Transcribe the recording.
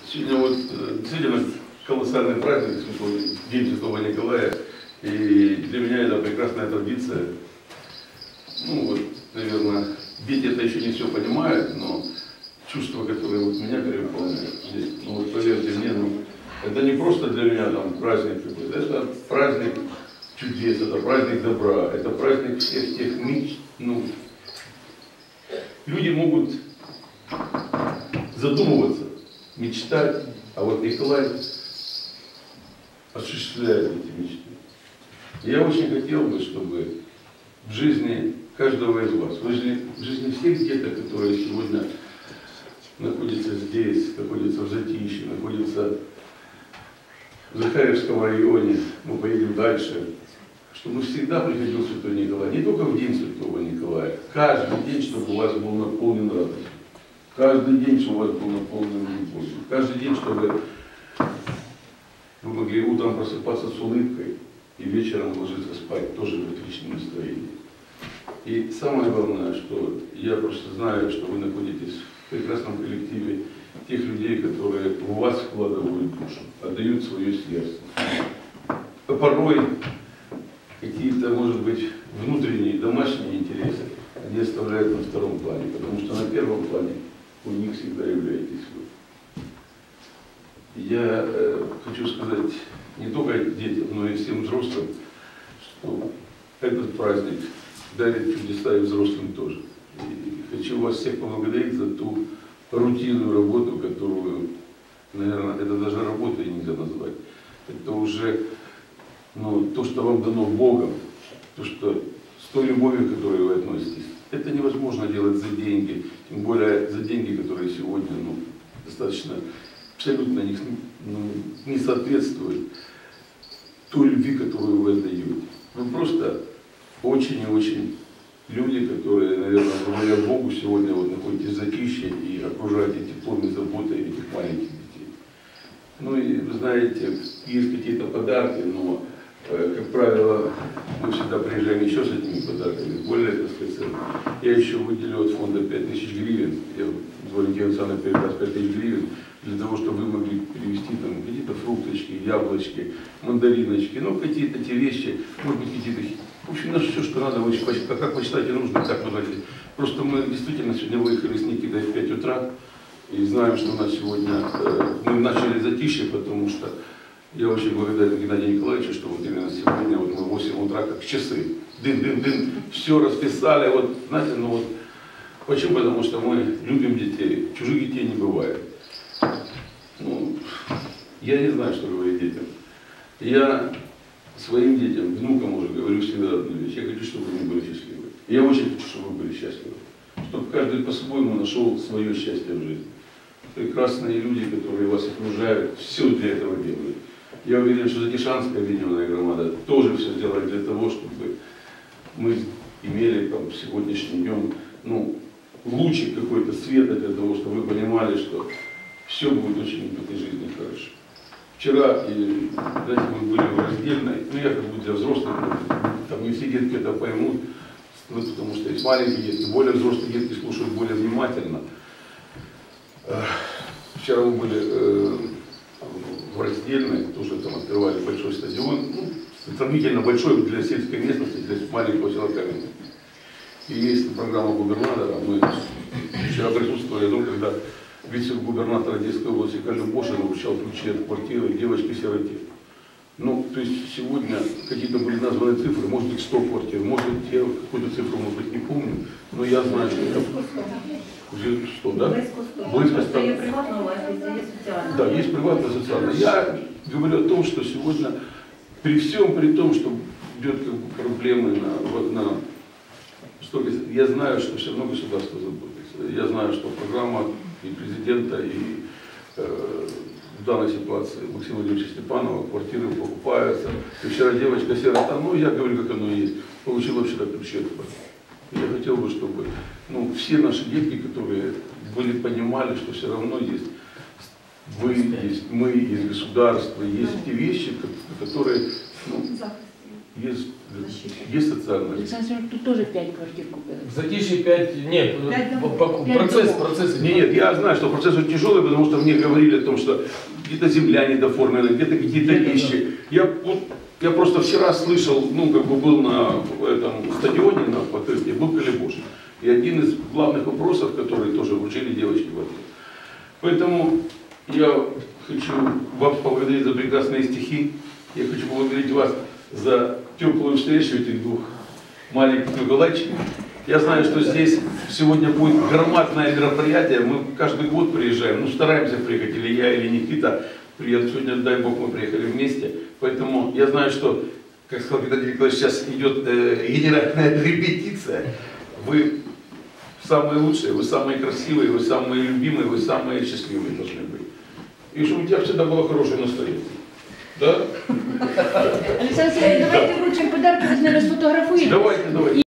Сегодня вот действительно колоссальный праздник, День Святого Николая, и для меня это прекрасная традиция. Ну вот, наверное, дети это еще не все понимают, но чувства, которые вот меня переполняют, ну вот поверьте мне, это не просто для меня там праздник какой-то, это праздник чудес, это праздник добра, это праздник всех тех мечт. Люди могут задумываться, мечтать, а вот Николай осуществляет эти мечты. Я очень хотел бы, чтобы в жизни каждого из вас, в жизни всех деток, которые сегодня находятся здесь, находятся в Затишье, находятся в Захарьевском районе, мы поедем дальше, чтобы всегда приходил Святой Николай, не только в День Святого Николая, каждый день, чтобы у вас был наполнен радостью, каждый день, чтобы у вас был наполнен любовью, каждый день, чтобы вы могли утром просыпаться с улыбкой и вечером ложиться спать тоже в отличном настроении. И самое главное, что я просто знаю, что вы находитесь в прекрасном коллективе тех людей, которые в вас вкладывают душу, отдают свое сердце. А порой какие-то, может быть, внутренние, домашние интересы они оставляют на втором плане, потому что на первом плане у них всегда являетесь вы. Я хочу сказать не только детям, но и всем взрослым, что этот праздник дарит чудеса и взрослым тоже. И хочу вас всех поблагодарить за ту рутинную работу, которую, наверное, это даже работой нельзя назвать. Это уже то, что вам дано Богом, то, что с той любовью, к которой вы относитесь. Это невозможно делать за деньги, тем более за деньги, которые сегодня достаточно абсолютно не соответствуют той любви, которую вы отдаете. Вы просто очень и очень люди, которые, наверное, благодаря Богу сегодня вот находитесь в Затишье и окружаете теплом и заботой этих маленьких детей. Ну и вы знаете, есть какие-то подарки, но, как правило, мы всегда приезжаем еще с этими подарками, более, так сказать, я еще выделил от фонда 5000 гривен, я Валентина Александровна передаст 5000 гривен, для того, чтобы вы могли перевести там какие-то фрукточки, яблочки, мандариночки, какие-то те вещи, может быть, какие-то, в общем, наше все, что надо, вы, как вы считаете нужно, так вы знаете. Просто мы действительно сегодня выехали с Никитой в 5 утра, и знаем, что у нас сегодня, мы начали Затишье, потому что я очень благодарен Геннадию Николаевичу, что вот именно сегодня вот мы в 8 утра, как часы, дын-дын-дын, все расписали, вот, знаете, почему? Потому что мы любим детей, чужих детей не бывает. Я не знаю, что говорить детям. Я своим детям, внукам уже говорю всегда одну вещь. Я хочу, чтобы они были счастливы. Я очень хочу, чтобы вы были счастливы. Чтобы каждый по-своему нашел свое счастье в жизни. Прекрасные люди, которые вас окружают, все для этого делают. Я уверен, что Затишанская объединенная громада тоже все сделает для того, чтобы мы имели там сегодняшним днем лучик какой-то света для того, чтобы вы понимали, что все будет очень в этой жизни хорошо. Вчера, знаете, мы были в раздельной, я как бы для взрослых, там не все детки это поймут, потому что есть маленькие детки, более взрослые детки слушают более внимательно. Вчера мы были в раздельной, тоже там открывали большой стадион, сравнительно большой для сельской местности, для маленького села Каменный. И есть программа губернатора, мы вчера присутствовали, когда вице-губернатор Одесской области Калюб Бошин вручал ключи от квартиры девочке-сироте. То есть сегодня какие-то были названы цифры, может быть 100 квартир, может быть я какую-то цифру, может быть, не помню, но я знаю, что это уже 100, да? Близко 100. Да, есть приватная социальная. Я говорю о том, что сегодня при всем, при том, что идет проблемы я знаю, что все равно государство заботится. Я знаю, что программа и президента, и в данной ситуации Максима Владимировича Степанова квартиры покупаются. И вчера девочка-сирота, я говорю, как оно и есть, получила вчера ключи от квартиры. Я хотел бы, чтобы все наши детки, которые понимали, что все равно есть вы, есть мы, есть государство, есть те вещи, которые есть социальная. Александр Семенович, тут тоже 5 квартир купили. В Затишье 5, нет, процесс. Нет, я знаю, что процесс очень тяжелый, потому что мне говорили о том, что где-то земля недоформлена, где-то какие-то вещи. Я просто вчера слышал, ну, как бы был на этом стадионе, на покрытии, был Калибош. И один из главных вопросов, которые тоже вручили девочки в ответ. Поэтому я хочу вас поблагодарить за прекрасные стихи. Я хочу поблагодарить вас за теплую встречу этих двух маленьких Николаевичей. Я знаю, что здесь сегодня будет громадное мероприятие. Мы каждый год приезжаем, ну стараемся приехать, или я, или Никита приедут. Сегодня, дай Бог, мы приехали вместе. Поэтому я знаю, что, как сказал Геннадий Николаевич, сейчас идет генеральная репетиция. Вы самые лучшие, вы самые красивые, вы самые любимые, вы самые счастливые должны быть. И чтобы у тебя всегда было хорошее настроение. Да? Александр Семенович, давайте вручим подарки, вы с нами сфотографуєте. Давайте.